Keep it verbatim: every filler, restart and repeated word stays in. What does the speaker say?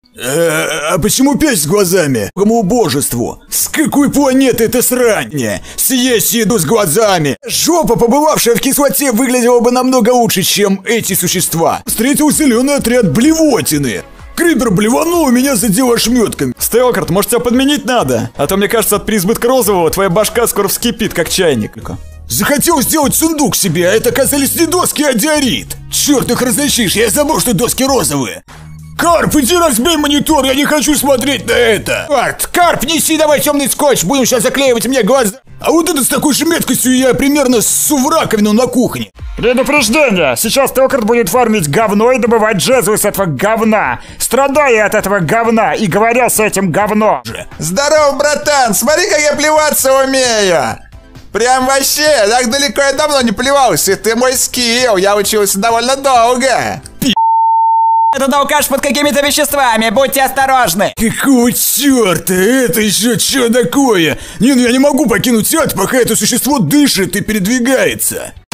А, а почему пес с глазами? Кому божеству? С какой планеты это срань? Съесть еду с глазами. Жопа, побывавшая в кислоте, выглядела бы намного лучше, чем эти существа. Встретил зеленый отряд блевотины. Крипер блеванул, меня задело ошметками. Стелкарт, может тебя подменить надо? А то мне кажется, от переизбытка розового твоя башка скоро вскипит, как чайник. Захотел сделать сундук себе, а это оказались не доски, а диорит. Черт, их различишь, я забыл, что доски розовые. Карп, иди разбей монитор, я не хочу смотреть на это. Карп, Карп, неси давай темный скотч, будем сейчас заклеивать мне глаза. А вот это с такой же меткостью я примерно ссу в раковину на кухне. Предупреждение! Сейчас Стелкарт будет фармить говно и добывать джезву с этого говна. Страдая от этого говна и говоря с этим говно. Здорово, братан, смотри, как я плеваться умею. Прям вообще, так далеко я давно не плевался, ты мой скилл, я учился довольно долго. Этот алкаш под какими-то веществами, будьте осторожны. Какого черта? Это еще что такое? Не, ну я не могу покинуть ад, пока это существо дышит и передвигается.